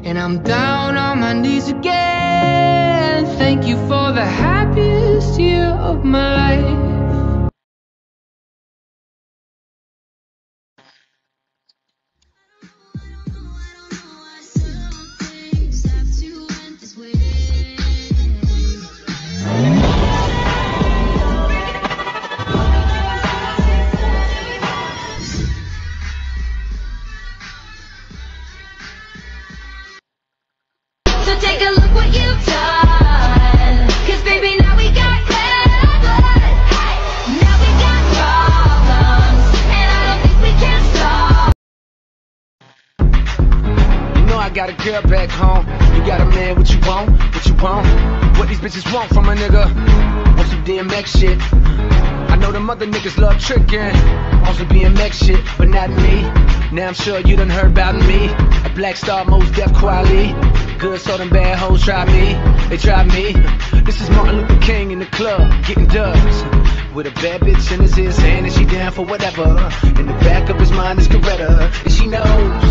and I'm down on my knees again. Thank you for the happiest year of my life. So take a look what you've done, 'cause baby now we got red blood. Hey, now we got problems, and I don't think we can stop. You know I got a girl back home. You got a man, what you want? What you want? What these bitches want from a nigga? Want some DMX shit. I know them other niggas love tricking on some BMX shit, but not me. Now I'm sure you done heard about me. A Black Star, Mos Def, Quali. Good, so them bad hoes try me. They try me. This is Martin Luther King in the club, getting dubs. With a bad bitch in his ear saying that she down for whatever. In the back of his mind is Coretta, and she knows